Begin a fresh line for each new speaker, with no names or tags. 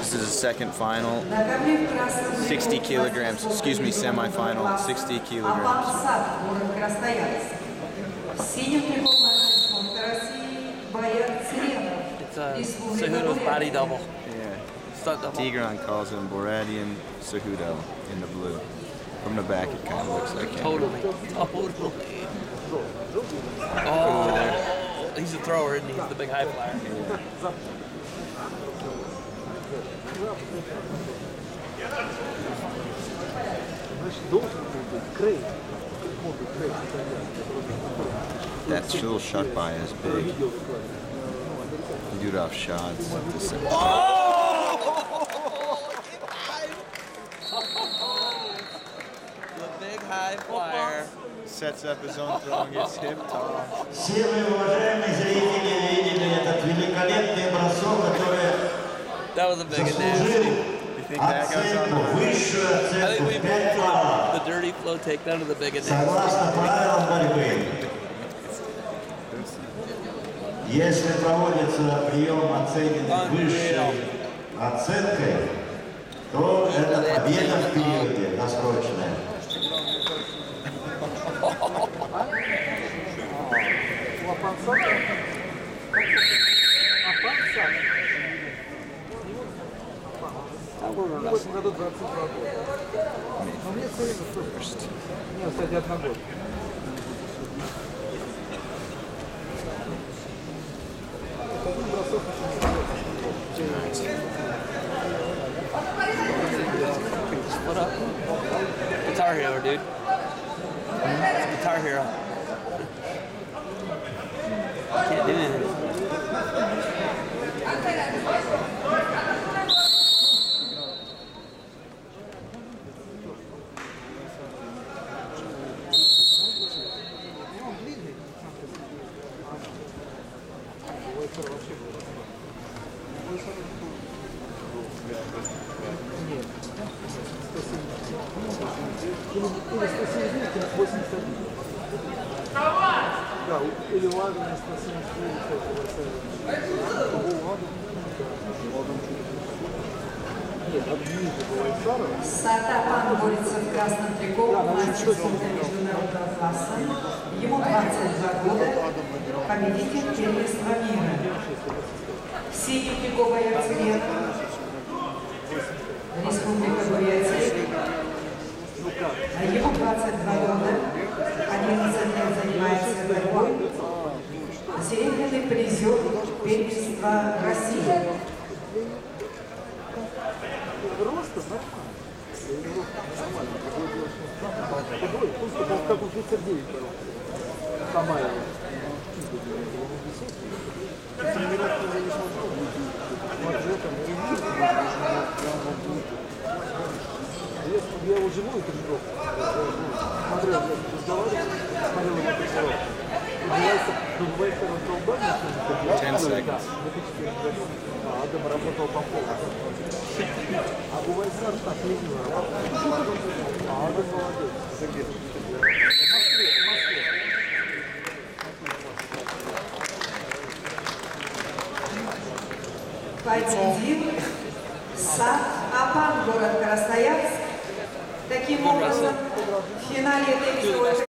This is a second final, 60 kilograms, excuse me, semi-final, 60 kilograms.
It's Cejudo's body double.
Yeah.
Stunt double.
Tigran calls him Boradian Cejudo in the blue. From the back, it kind of looks like him.
Totally. Oh, he's a thrower, isn't he? He's the big high flyer.
Yeah. That little shot by is big. Dude off shots.
The big high flyer.
Sets up his own throw and gets hip tossed.
Все вы, уважаемые зрители, видели этот великолепный бросок, который
That was a big
заслужил оценку, высшую
I think
оценку
we
в
moved
5
from
баллов.
the dirty flow takedown to the big advance.
Согласно правилам борьбы, если проводится прием оцененный высшей оценкой, то это победа в периоде досрочная.
Split up. Guitar Hero, dude. It's Guitar Hero. Can't do anything.
Сатапан борется в красном трико, мастер спорта международного класса. Ему 22 года, победитель первенства мира. В синем трико боец Tsirenov, Республика Бурятия. Ему 22 года, 11 лет занимается борьбой. Серебряный призер первенства России.
Роста нормально. Худой, просто как у 39 Камаева. Тренировки уже не смотрел. Я его живую тренировку смотрел, разговаривал, смотрел его тренировку. Бывает, когда он колбасит,
10 seconds.
а Адам работал по полу. А бывает сразу так ленивый работает. А Адам молодец. В Москве.
Победил Сатапан, город Красноярск. Таким образом, в финале этой